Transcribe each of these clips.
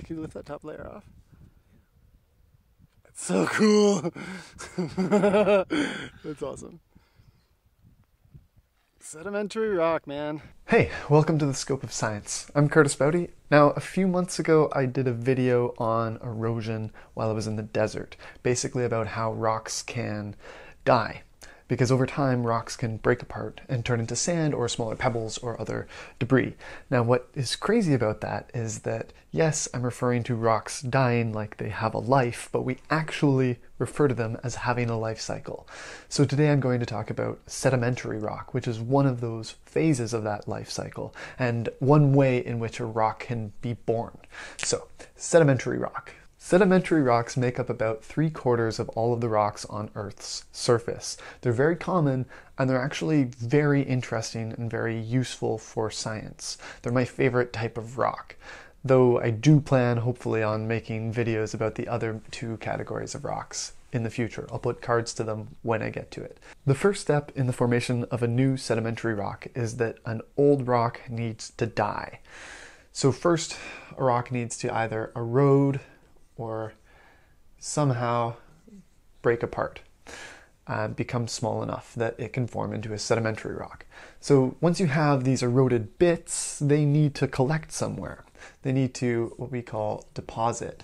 Can you lift that top layer off? It's so cool. That's awesome. Sedimentary rock, man. Hey, welcome to the Scope of Science. I'm Curtis Bowdy. Now, a few months ago, I did a video on erosion while I was in the desert, basically about how rocks can die. Because over time, rocks can break apart and turn into sand or smaller pebbles or other debris. Now, what is crazy about that is that, yes, I'm referring to rocks dying like they have a life, but we actually refer to them as having a life cycle. So today I'm going to talk about sedimentary rock, which is one of those phases of that life cycle, and one way in which a rock can be born. So, sedimentary rock. Sedimentary rocks make up about 3/4 of all of the rocks on Earth's surface. They're very common, and they're actually very interesting and very useful for science. They're my favorite type of rock, though I do plan, hopefully, on making videos about the other two categories of rocks in the future. I'll put cards to them when I get to it. The first step in the formation of a new sedimentary rock is that an old rock needs to die. So first, a rock needs to either erode or somehow break apart, become small enough that it can form into a sedimentary rock. So once you have these eroded bits, they need to collect somewhere. They need to, what we call, deposit.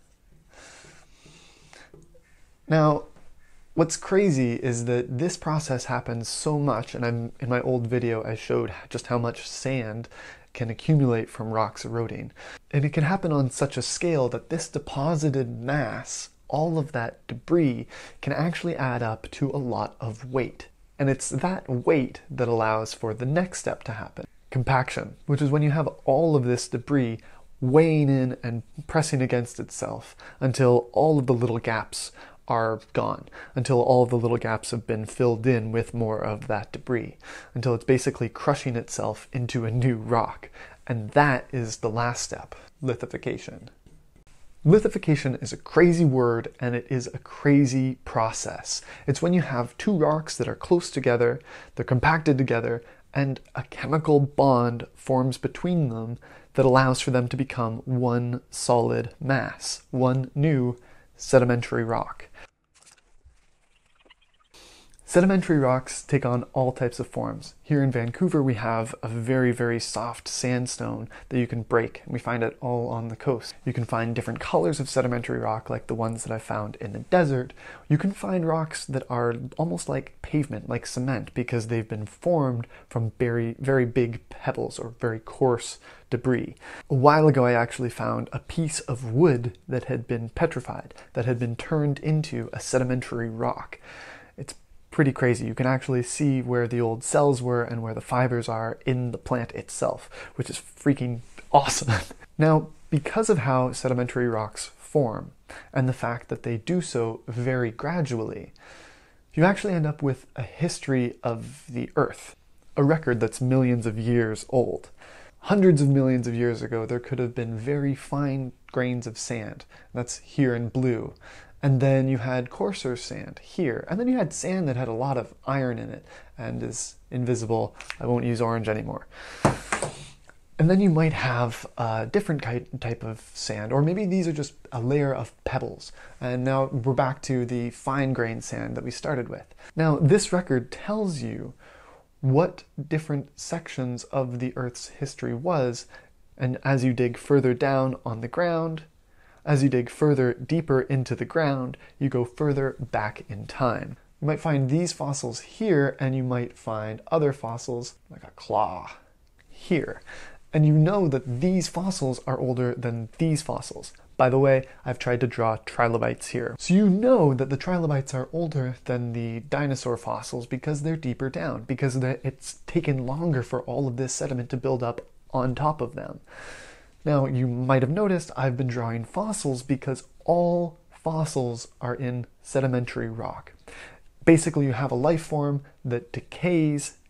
Now, what's crazy is that this process happens so much, and in my old video I showed just how much sand can accumulate from rocks eroding. And it can happen on such a scale that this deposited mass, all of that debris, can actually add up to a lot of weight. And it's that weight that allows for the next step to happen, compaction, which is when you have all of this debris weighing in and pressing against itself until all of the little gaps are gone, until all of the little gaps have been filled in with more of that debris, until it's basically crushing itself into a new rock. And that is the last step, lithification. Lithification is a crazy word, and it is a crazy process. It's when you have two rocks that are close together, they're compacted together, and a chemical bond forms between them that allows for them to become one solid mass, one new sedimentary rock. Sedimentary rocks take on all types of forms. Here in Vancouver we have a very, very soft sandstone that you can break, and we find it all on the coast. You can find different colors of sedimentary rock like the ones that I found in the desert. You can find rocks that are almost like pavement, like cement, because they've been formed from very, very big pebbles or very coarse debris. A while ago I actually found a piece of wood that had been petrified, that had been turned into a sedimentary rock. It's pretty crazy. You can actually see where the old cells were and where the fibers are in the plant itself, which is freaking awesome. Now, because of how sedimentary rocks form and the fact that they do so very gradually, you actually end up with a history of the Earth, a record that's millions of years old. Hundreds of millions of years ago, there could have been very fine grains of sand. That's here in blue. And then you had coarser sand here. And then you had sand that had a lot of iron in it and is invisible. I won't use orange anymore. And then you might have a different type of sand, or maybe these are just a layer of pebbles. And now we're back to the fine-grained sand that we started with. Now, this record tells you what different sections of the Earth's history was, and as you dig further down on the ground, as you dig further deeper into the ground, you go further back in time. You might find these fossils here, and you might find other fossils, like a claw, here. And you know that these fossils are older than these fossils. By the way, I've tried to draw trilobites here. So you know that the trilobites are older than the dinosaur fossils because they're deeper down, because it's taken longer for all of this sediment to build up on top of them. Now, you might have noticed I've been drawing fossils because all fossils are in sedimentary rock. Basically, you have a life form that decays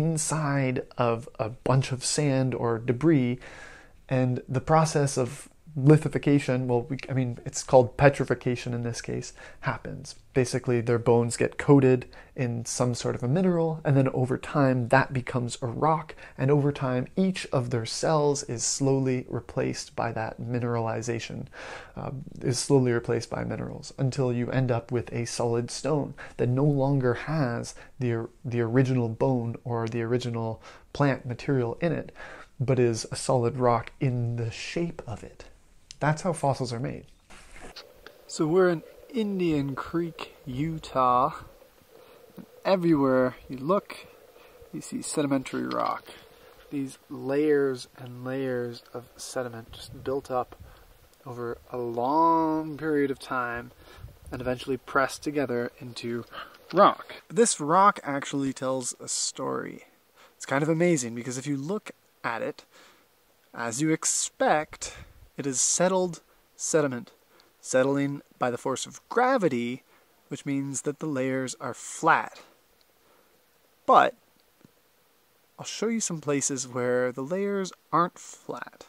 inside of a bunch of sand or debris, and the process of lithification, well, I mean, it's called petrification in this case, happens. Basically, their bones get coated in some sort of a mineral, and then over time, that becomes a rock, and over time, each of their cells is slowly replaced by that mineralization, is slowly replaced by minerals, until you end up with a solid stone that no longer has the original bone or the original plant material in it, but is a solid rock in the shape of it. That's how fossils are made. So we're in Indian Creek, Utah. And everywhere you look, you see sedimentary rock. These layers and layers of sediment just built up over a long period of time and eventually pressed together into rock. This rock actually tells a story. It's kind of amazing because if you look at it, as you expect, it is settled sediment, settling by the force of gravity, which means that the layers are flat. But I'll show you some places where the layers aren't flat.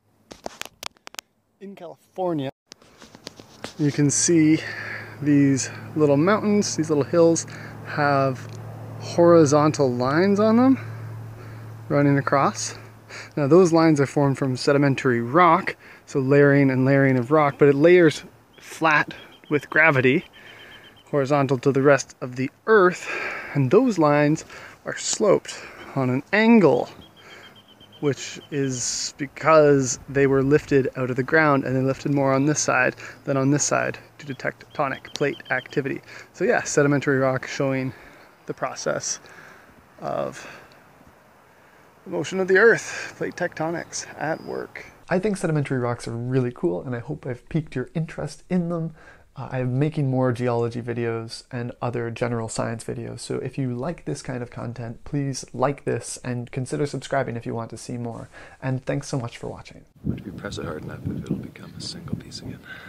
In California, you can see these little mountains, these little hills have horizontal lines on them running across. Now those lines are formed from sedimentary rock, so layering and layering of rock, but it layers flat with gravity, horizontal to the rest of the earth, and those lines are sloped on an angle, which is because they were lifted out of the ground, and they lifted more on this side than on this side due to tectonic plate activity. So yeah, sedimentary rock showing the process of the motion of the earth, plate tectonics at work. I think sedimentary rocks are really cool, and I hope I've piqued your interest in them. I'm making more geology videos and other general science videos, so if you like this kind of content, please like this and consider subscribing if you want to see more. And thanks so much for watching. If you press it hard enough, it'll become a single piece again.